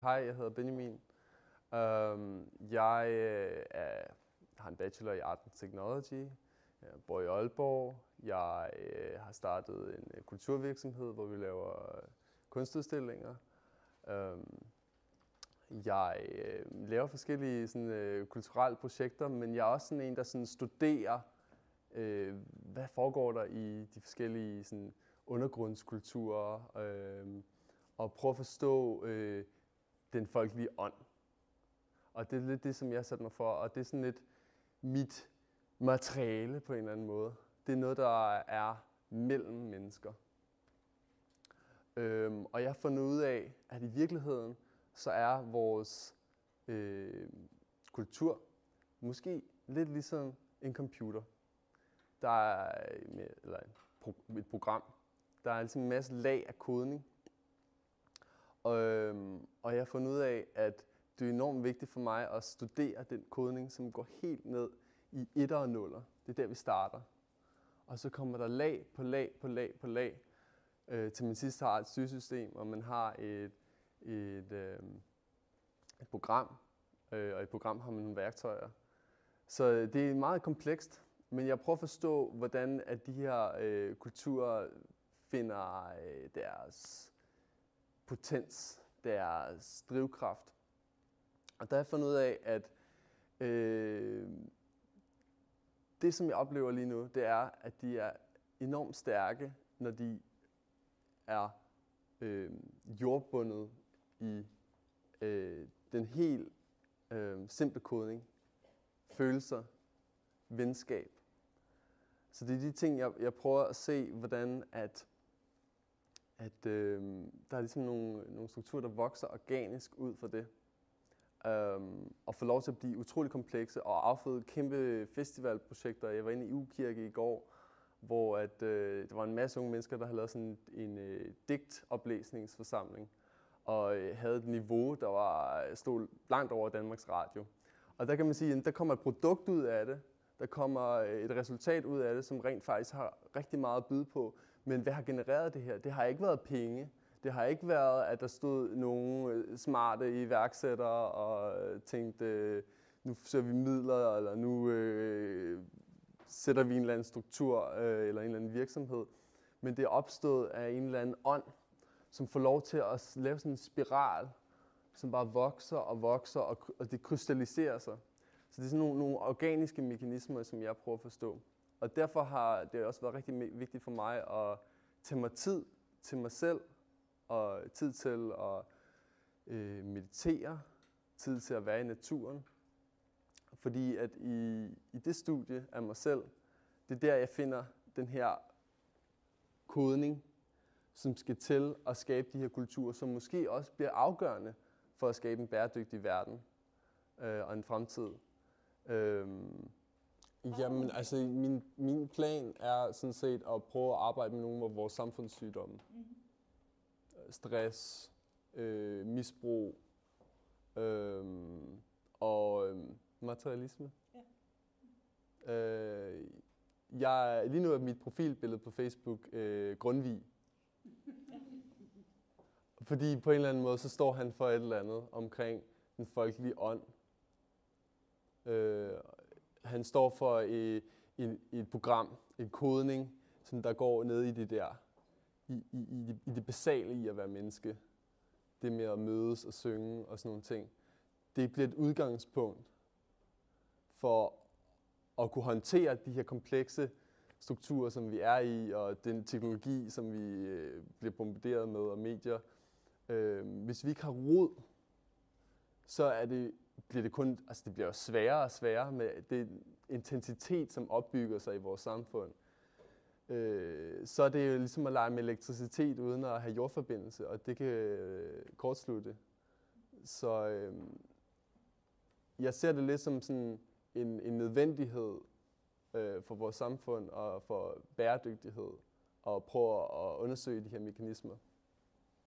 Hej, jeg hedder Benjamin. Jeg har en bachelor i Art and Technology. Jeg bor i Aalborg. Jeg har startet en kulturvirksomhed, hvor vi laver kunstudstillinger. Jeg laver forskellige kulturelle projekter, men jeg er også sådan en, der studerer, hvad foregår der i de forskellige undergrundskulturer, og prøver at forstå den folkelige ånd. Og det er lidt det, som jeg har sat mig for, og det er sådan lidt mit materiale på en eller anden måde. Det er noget, der er mellem mennesker. Og jeg har fundet ud af, at i virkeligheden, så er vores kultur måske lidt ligesom en computer. Der er et program. Der er ligesom en masse lag af kodning. Og jeg har fundet ud af, at det er enormt vigtigt for mig at studere den kodning, som går helt ned i 1'er og 0'er. Det er der, vi starter. Og så kommer der lag på lag på lag på lag, til man sidst har et styresystem, og man har et program, og i et program har man nogle værktøjer. Så det er meget komplekst, men jeg prøver at forstå, hvordan at de her kulturer finder deres potens, deres drivkraft. Og der har jeg fundet ud af, at det, som jeg oplever lige nu, det er, at de er enormt stærke, når de er jordbundet i den helt simple kodning. Følelser, venskab. Så det er de ting, jeg prøver at se, hvordan at der er ligesom nogle strukturer, der vokser organisk ud fra det. Og får lov til at blive utrolig komplekse og afføde kæmpe festivalprojekter. Jeg var inde i Ukirke i går, hvor der var en masse unge mennesker, der havde lavet sådan en digtoplæsningsforsamling og havde et niveau, der stod langt over Danmarks Radio. Og der kan man sige, at der kommer et produkt ud af det, der kommer et resultat ud af det, som rent faktisk har rigtig meget at byde på. Men hvad har genereret det her? Det har ikke været penge. Det har ikke været, at der stod nogle smarte iværksættere og tænkte, nu søger vi midler, eller nu sætter vi en eller anden struktur eller en eller anden virksomhed. Men det er opstået af en eller anden ånd, som får lov til at lave sådan en spiral, som bare vokser og vokser, og det krystalliserer sig. Så det er sådan nogle organiske mekanismer, som jeg prøver at forstå. Og derfor har det også været rigtig vigtigt for mig at tage mig tid til mig selv, og tid til at meditere, tid til at være i naturen. Fordi at i det studie af mig selv, det er der, jeg finder den her kodning, som skal til at skabe de her kulturer, som måske også bliver afgørende for at skabe en bæredygtig verden og en fremtid. Jamen, altså min plan er sådan set at prøve at arbejde med nogle af vores samfundssygdomme. Stress, misbrug og materialisme. Ja. Lige nu er mit profilbillede på Facebook Grundtvig. Fordi på en eller anden måde, så står han for et eller andet omkring den folkelige ånd. Han står for et program, en kodning, som der går ned i det der, i det basale i at være menneske. Det med at mødes og synge og sådan nogle ting. Det bliver et udgangspunkt for at kunne håndtere de her komplekse strukturer, som vi er i, og den teknologi, som vi bliver bombarderet med, og medier. Hvis vi ikke har rod, så bliver det kun, altså det bliver jo sværere og sværere med den intensitet, som opbygger sig i vores samfund. Så er det jo ligesom at lege med elektricitet uden at have jordforbindelse, og det kan kortslutte. Så jeg ser det lidt som sådan en nødvendighed for vores samfund og for bæredygtighed, og prøve at undersøge de her mekanismer.